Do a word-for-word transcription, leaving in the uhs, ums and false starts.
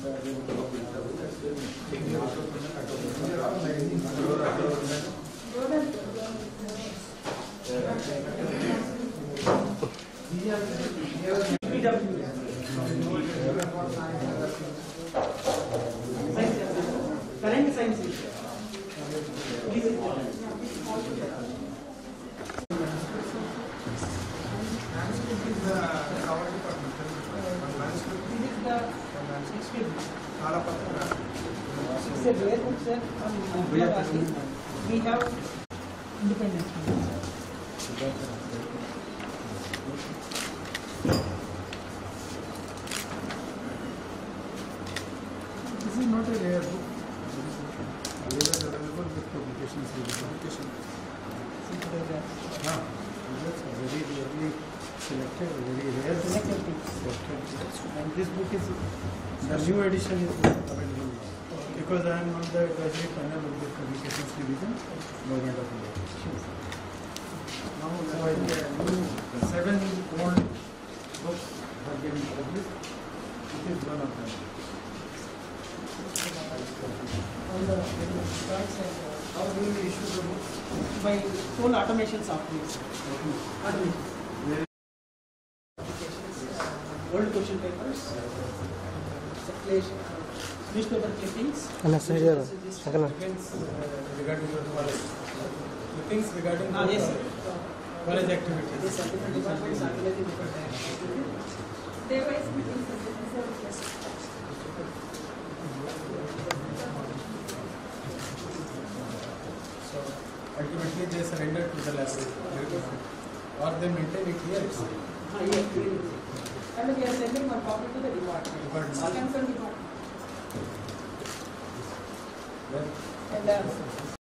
Current science is it's a rare book, sir. We have independence. This is not a rare book. Always available with publications. Publication. Yeah, that's very rarely selected, very rare. Selected things. Selected. And this book is the new edition is available now. Because I am on the advisory panel of the Communications Division, Government of India. Now, so I think new seven old books have been published. This is one of them. On the websites and uh, how do you issue the book? By full automation software. Automation. Old question papers, circulation, newspaper clippings. Depends uh, regarding your college. The things regarding Ah, yes, sir. college activities. Yes, sir. Different departments are related to different activities. There was meetings of the research. So ultimately they surrender to the library or they maintain it here itself. Ah, yes. And we are sending one copy to the department. Department. All concerned department. Then And uh,